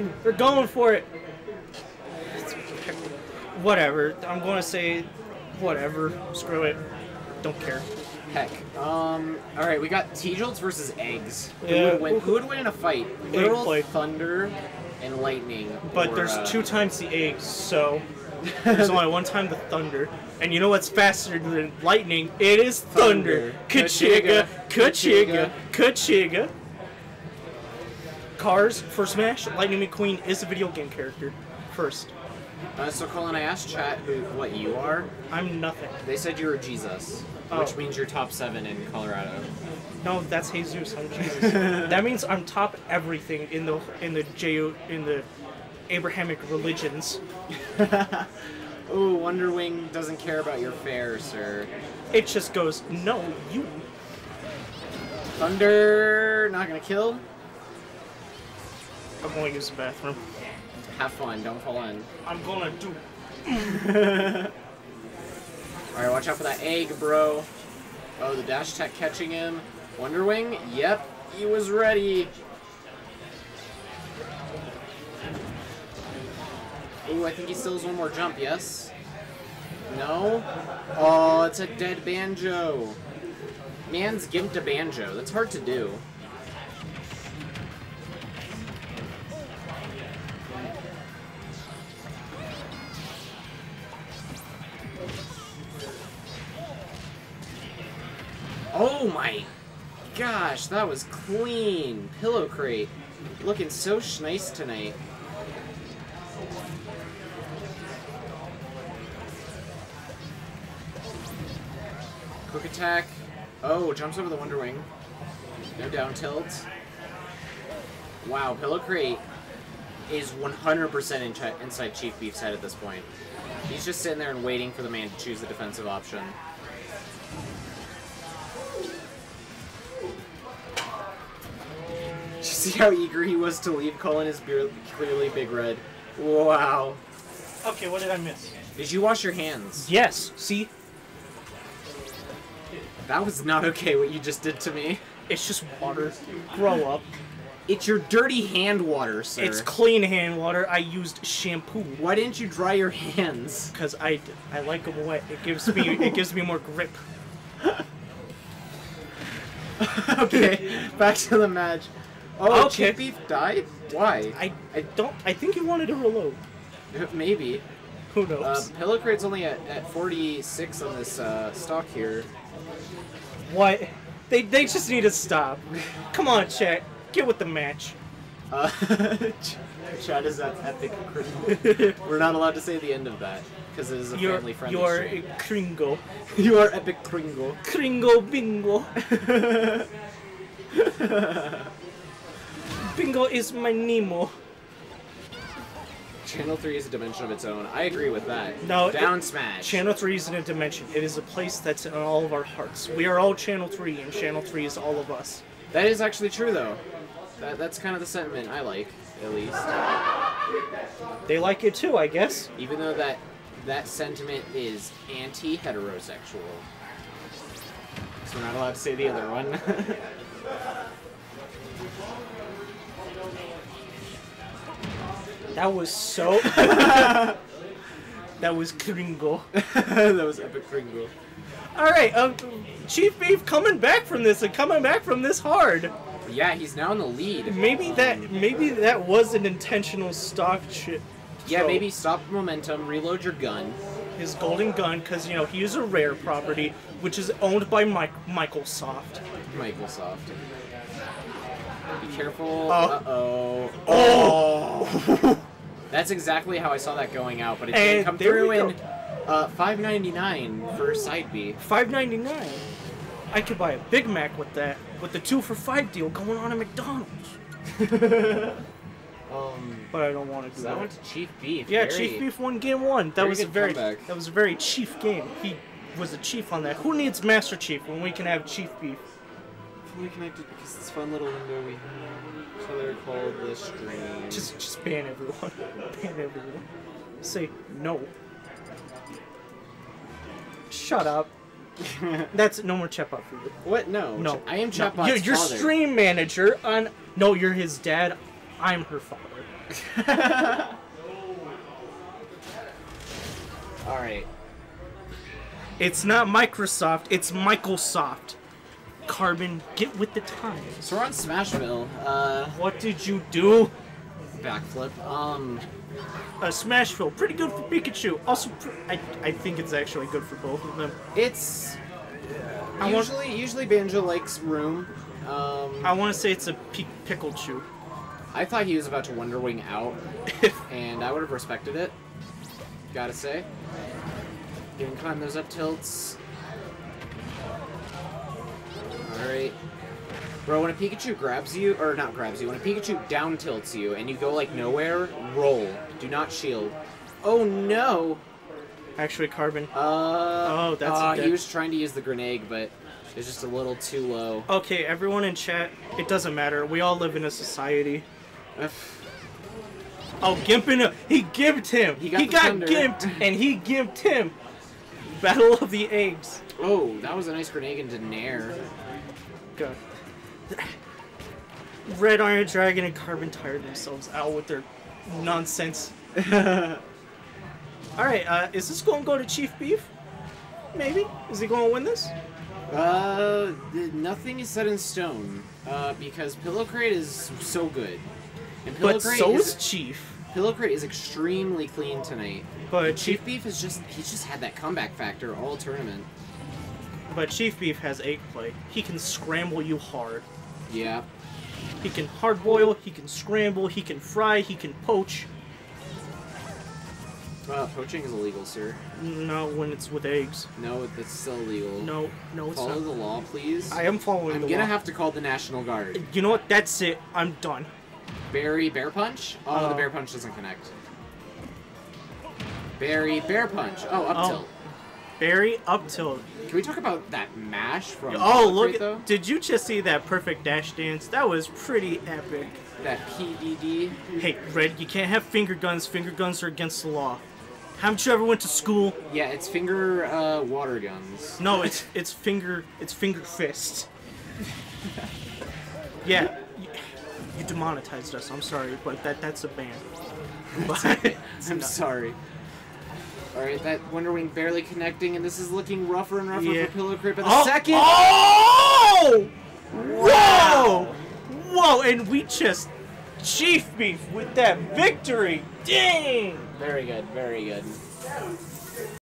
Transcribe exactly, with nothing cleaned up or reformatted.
They're going for it. Whatever. I'm going to say whatever. Screw it. Don't care. Heck. Um. All right, we got T-Jolts versus eggs. Who Yeah. would win? Who would win in a fight? Literal play. thunder and lightning. But or, there's uh, two times the eggs, so there's only one time the thunder. And you know what's faster than lightning? It is thunder. Kachiga, Kachiga, Kachiga. Cars for Smash, Lightning McQueen is a video game character. First. Uh, so, Colin, I asked chat who, what you are. I'm nothing. They said you were Jesus, Oh. which means you're top seven in Colorado. No, that's Jesus. I'm Jesus. That means I'm top everything in the in the J in the Abrahamic religions. Ooh, Wonderwing doesn't care about your fare, sir. It just goes, no, you. Thunder, not gonna kill. I'm going to use the bathroom. Have fun, don't fall in. I'm gonna do. Alright, watch out for that egg, bro. Oh, the dash tech catching him. Wonderwing? Yep, he was ready. Ooh, I think he still has one more jump, yes? No? Oh, it's a dead Banjo. Man's gimped a Banjo. That's hard to do. Oh my gosh, that was clean. Pillow Crate. Looking so nice tonight. Quick attack. Oh, jumps over the Wonderwing. No down tilt. Wow, Pillow Crate is one hundred percent in inside Chief Beef's head at this point. He's just sitting there and waiting for the man to choose the defensive option. Did you see how eager he was to leave Colin is clearly Big Red? Wow. Okay, what did I miss? Did you wash your hands? Yes. See, That was not okay what you just did to me. it's just water. Grow up. It's your dirty hand water, sir. It's clean hand water. I used shampoo Why didn't you dry your hands? because I, I like them wet. It gives me it gives me more grip. Okay, back to the match. Oh, Okay. Chief Beef died? Why? I I don't. I think you wanted to reload. Maybe. Who Uh, knows? Pillow Crate's only at, at forty-six on this uh, stock here. What? They they just need to stop. Come on, chat. Get with the match. Uh, Chad is at epic criminal. We're not allowed to say the end of that because it is a You're family-friendly you're stream. a Kringo. You are epic Kringle. Kringo bingo. Bingo is my Nemo. Channel three is a dimension of its own. I agree with that. No, Down it- smash. Channel three isn't a dimension. It is a place that's in all of our hearts. We are all Channel three, and Channel three is all of us. That is actually true, though. That, that's kind of the sentiment I like, at least. They like it too, I guess. Even though that that sentiment is anti-heterosexual. So we're not allowed to say the other one. That was so... that was Kringo. That was epic Kringle. Alright, um, Chief Beef coming back from this, and coming back from this hard. Yeah, he's now in the lead. Maybe that maybe that was an intentional stock shit. Yeah, throw. maybe stop momentum, reload your gun. His golden gun, because, you know, he is a rare property, which is owned by Mike Microsoft. Microsoft. Be careful. Oh. Uh-oh. Oh! That's exactly how I saw that going out, but it And didn't come there through we go. in uh, five ninety-nine for side B. five ninety-nine. I could buy a Big Mac with that, with the two for five deal going on at McDonald's. Um, But I don't want to do so that that. went to Chief Beef. Yeah, Very- Chief Beef won game one. That very was a good very comeback. that was a very Chief game. He was a Chief on that. Who needs Master Chief when we can have Chief Beef? Fully connected because this fun little window we have. So they're called the stream. Just just ban everyone. Ban everyone. Say no. Shut up. That's no more Chepot for you. What? No. No. I am No. Chatbot's You're, you're father. stream manager on. No, you're his dad. I'm her father. Alright. It's not Microsoft, it's Microsoft. Carbon, get with the times. So we're on Smashville. Uh, What did you do? backflip. Um, Uh, Smashville, pretty good for Pikachu. Also, pr I, I think it's actually good for both of them. it's I want- usually usually Banjo likes room. Um, I want to say it's a P Picklechu. I thought he was about to Wonder Wing out, and I would have respected it. Gotta say. You can climb those up tilts. Alright. Bro, when a Pikachu grabs you, or not grabs you, when a Pikachu down tilts you and you go like nowhere, roll. Do not shield. Oh no! Actually, Carbon. Uh, Oh, that's uh, a dead- he was trying to use the grenade, but it's just a little too low. Okay, everyone in chat, it doesn't matter. We all live in a society. Oh, gimping! He gimped him! He He got got, the thunder. gimped, and he gimped him! Battle of the Eggs. Oh, that was a nice grenade into Nair. God. Red Iron Dragon and Carbon tired themselves out with their nonsense. Alright, uh, is this going to go to Chief Beef? Maybe? Is he going to win this? Uh, th- nothing is set in stone. Uh, because Pillow Crate is so good. And Pillow But Crate so is, is Chief. Pillow Crate is extremely clean tonight. But And Chief, Chief Beef is just, he's just had that comeback factor all tournament. but Chief Beef has egg play. He can scramble you hard. Yeah. He can hard boil, he can scramble, he can fry, he can poach. Uh, poaching is illegal, sir. No, when it's with eggs. No, that's still illegal. No, no, it's Follow not. the law, please. I am following I'm the gonna law. have to call the National Guard. You know what? That's it. I'm done. Barry, Bear Punch? Oh, Uh, the Bear Punch doesn't connect. Barry, Bear Punch. Oh, up Oh. tilt. Barry up tilt. Can we talk about that mash from Oh, Pillow look! Crate, though? At, did you just see that perfect dash dance? That was pretty epic. That P D D. Hey, Red, you can't have finger guns. Finger guns are against the law. Haven't you ever went to school? Yeah, it's finger uh, water guns. No, it's it's finger it's finger fist. Yeah, you, you demonetized us. I'm sorry, but that that's a ban. But, I'm sorry. Alright, that Wonder Wing barely connecting, and this is looking rougher and rougher Yeah. for Pillow Crate. But the Oh, second. Oh! Whoa! Whoa! And we just Chief Beef with that victory. Dang! Very good, very good.